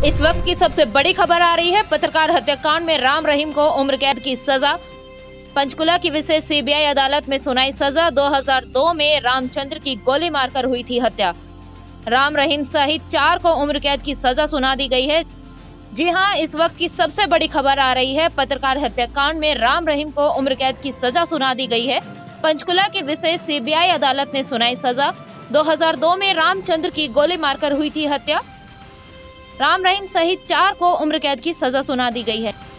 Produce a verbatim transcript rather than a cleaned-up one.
इस वक्त की सबसे बड़ी खबर आ रही है। पत्रकार हत्याकांड में राम रहीम को उम्र कैद की सजा। पंचकुला की विशेष सीबीआई अदालत में सुनाई सजा। दो हज़ार दो में रामचंद्र की गोली मारकर हुई थी हत्या। राम रहीम सहित चार को उम्र कैद की सजा सुना दी गई है। जी हां, इस वक्त की सबसे बड़ी खबर आ रही है। पत्रकार हत्याकांड में राम रहीम को उम्र कैद की सजा सुना दी गई है। पंचकुला की विशेष सीबीआई अदालत ने सुनाई सजा। दो हज़ार दो में रामचंद्र की गोली मारकर हुई थी हत्या। राम रहीम सहित चार को उम्र कैद की सजा सुना दी गई है।